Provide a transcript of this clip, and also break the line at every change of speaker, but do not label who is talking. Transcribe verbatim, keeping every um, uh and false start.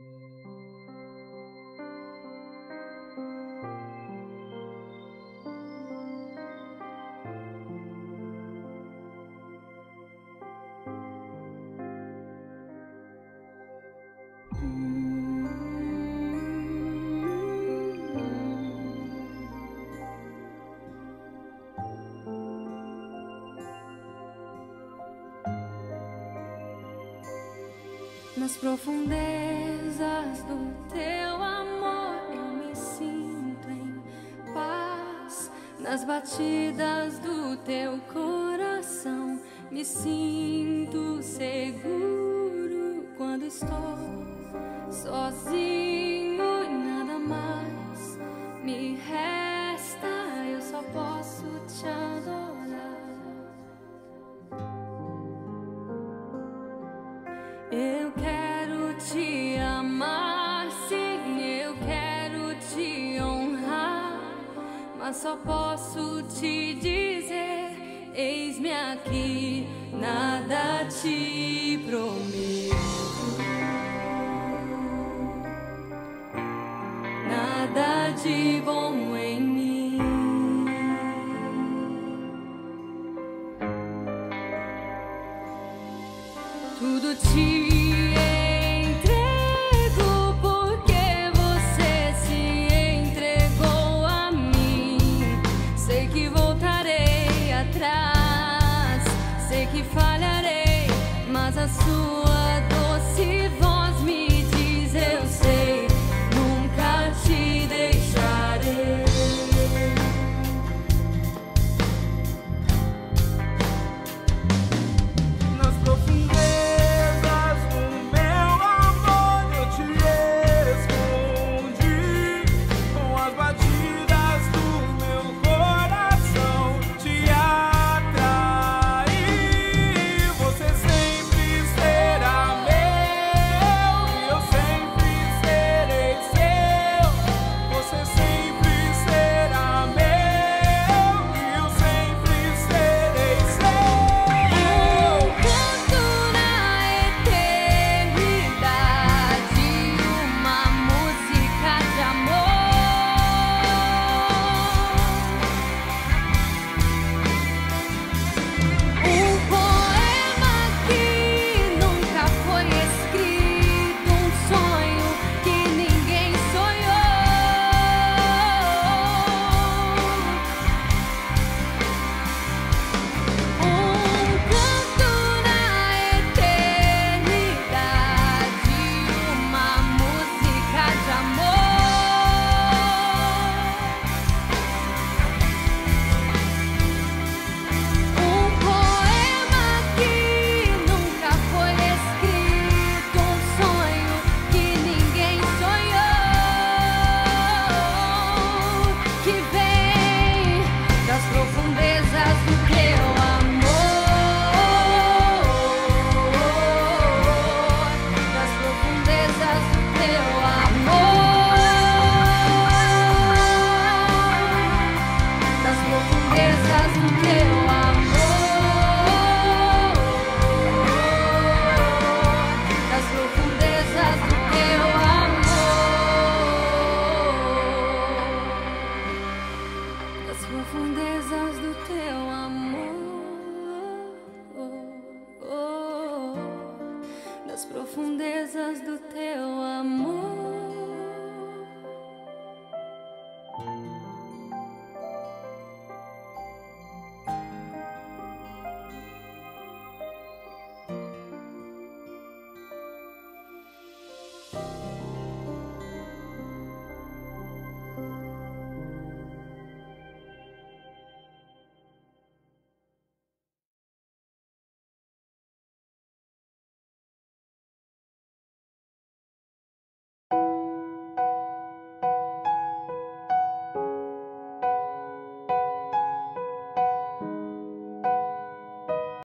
Nas profundezas do teu amor eu me sinto em paz. Nas batidas do teu coração me sinto seguro. Quando estou sozinho e nada mais me resta, eu só posso te adorar. Eu quero te amar, sim, eu quero te honrar, mas só posso te dizer: eis-me aqui, nada te prometo, nada de bom em mim. Tudo te entrego porque você se entregou a mim. Sei que voltarei atrás, sei que falharei, mas a sua doce voz me diz: eu sei, nunca te deixarei.
Nas profundezas profundezas do teu amor, nas profundezas do teu amor.